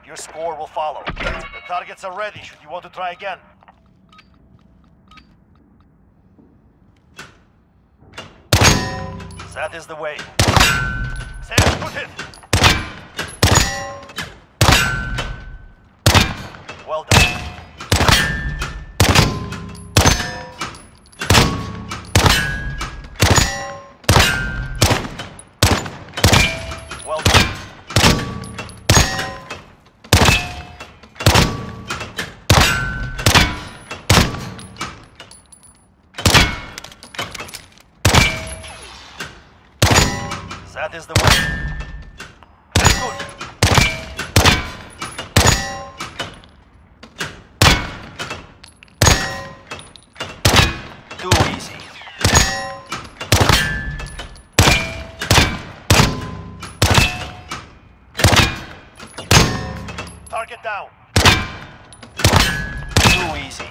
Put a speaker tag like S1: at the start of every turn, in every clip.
S1: Your score will follow. The targets are ready should you want to try again. That is the way. Sam, put it! Well done. Well done. That is the way. Good. Too easy. Target down. Too easy.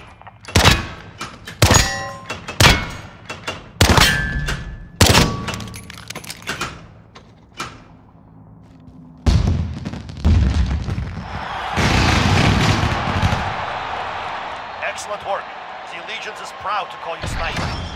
S1: Excellent work. The Allegiance is proud to call you Sniper.